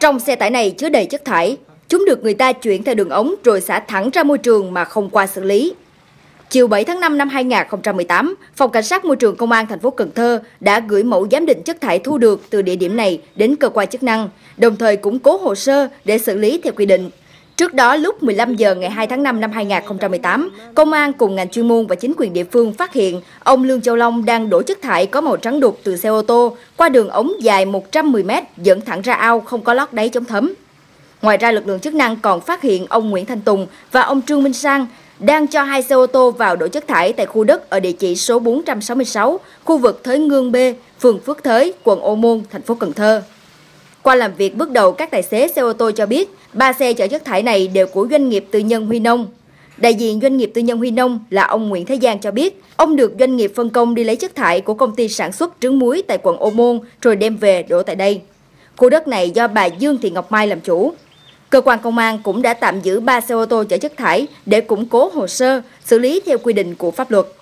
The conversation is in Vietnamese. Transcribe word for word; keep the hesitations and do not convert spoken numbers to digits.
Trong xe tải này chứa đầy chất thải, chúng được người ta chuyển theo đường ống rồi xả thẳng ra môi trường mà không qua xử lý. Chiều bảy tháng năm năm hai nghìn không trăm mười tám, Phòng Cảnh sát Môi trường Công an thành phố Cần Thơ đã gửi mẫu giám định chất thải thu được từ địa điểm này đến cơ quan chức năng, đồng thời củng cố hồ sơ để xử lý theo quy định. Trước đó, lúc mười lăm giờ ngày hai tháng năm năm hai nghìn không trăm mười tám, Công an cùng ngành chuyên môn và chính quyền địa phương phát hiện ông Lương Châu Long đang đổ chất thải có màu trắng đục từ xe ô tô qua đường ống dài một trăm mười mét dẫn thẳng ra ao không có lót đáy chống thấm. Ngoài ra, lực lượng chức năng còn phát hiện ông Nguyễn Thanh Tùng và ông Trương Minh Sang đang cho hai xe ô tô vào đổ chất thải tại khu đất ở địa chỉ số bốn trăm sáu mươi sáu, khu vực Thới Ngương B, phường Phước Thới, quận Ô Môn, thành phố Cần Thơ. Qua làm việc bước đầu, các tài xế xe ô tô cho biết ba xe chở chất thải này đều của doanh nghiệp tư nhân Huy Nông. Đại diện doanh nghiệp tư nhân Huy Nông là ông Nguyễn Thế Giang cho biết, ông được doanh nghiệp phân công đi lấy chất thải của công ty sản xuất trứng muối tại quận Ô Môn rồi đem về đổ tại đây. Khu đất này do bà Dương Thị Ngọc Mai làm chủ. Cơ quan công an cũng đã tạm giữ ba xe ô tô chở chất thải để củng cố hồ sơ, xử lý theo quy định của pháp luật.